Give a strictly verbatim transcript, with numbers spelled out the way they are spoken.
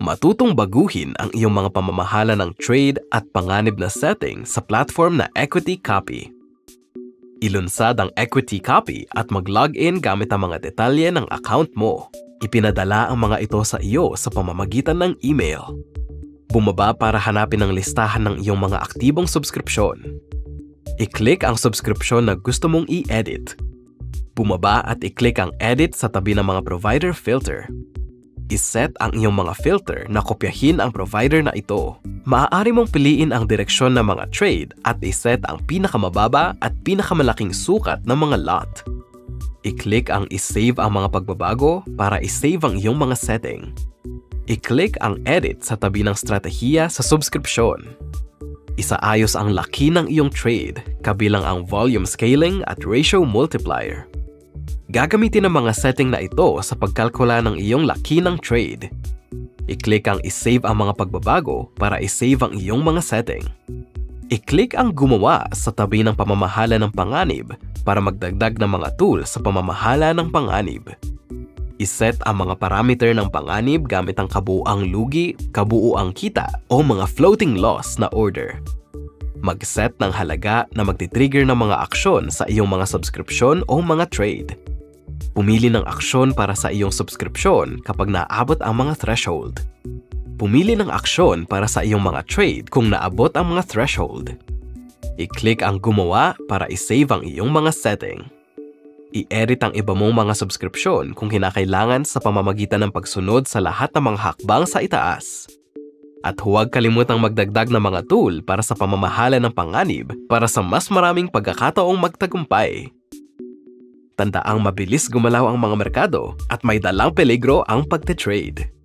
Matutong baguhin ang iyong mga pamamahala ng trade at panganib na setting sa platform na Equity Copy. Ilunsad ang Equity Copy at mag-login gamit ang mga detalye ng account mo. Ipinadala ang mga ito sa iyo sa pamamagitan ng email. Bumaba para hanapin ang listahan ng iyong mga aktibong subskripsyon. I-click ang subskripsyon na gusto mong i-edit. Bumaba at i-click ang Edit sa tabi ng mga provider filter. I-set ang iyong mga filter na kopyahin ang provider na ito. Maaari mong piliin ang direksyon ng mga trade at i-set ang pinakamababa at pinakamalaking sukat ng mga lot. I-click ang i-save ang mga pagbabago para i-save ang iyong mga setting. I-click ang Edit sa tabi ng stratehiya sa subskripsyon. Isaayos ang laki ng iyong trade, kabilang ang volume scaling at ratio multiplier. Gagamitin ang mga setting na ito sa pagkalkula ng iyong laki ng trade. I-click ang i-save ang mga pagbabago para i-save ang iyong mga setting. I-click ang gumawa sa tabi ng pamamahala ng panganib para magdagdag ng mga tool sa pamamahala ng panganib. I-set ang mga parameter ng panganib gamit ang kabuuang lugi, kabuuang kita o mga floating loss na order. Mag-set ng halaga na magti-trigger ng mga aksyon sa iyong mga subskripsyon o mga trade. Pumili ng aksyon para sa iyong subskripsyon kapag naabot ang mga threshold. Pumili ng aksyon para sa iyong mga trade kung naabot ang mga threshold. I-click ang gumawa para i-save ang iyong mga setting. I-edit ang iba mong mga subskripsyon kung kinakailangan sa pamamagitan ng pagsunod sa lahat ng mga hakbang sa itaas. At huwag kalimutang magdagdag ng mga tool para sa pamamahala ng panganib para sa mas maraming pagkakataong magtagumpay. Tandaang mabilis gumalaw ang mga merkado at may dalang peligro ang pagte-trade.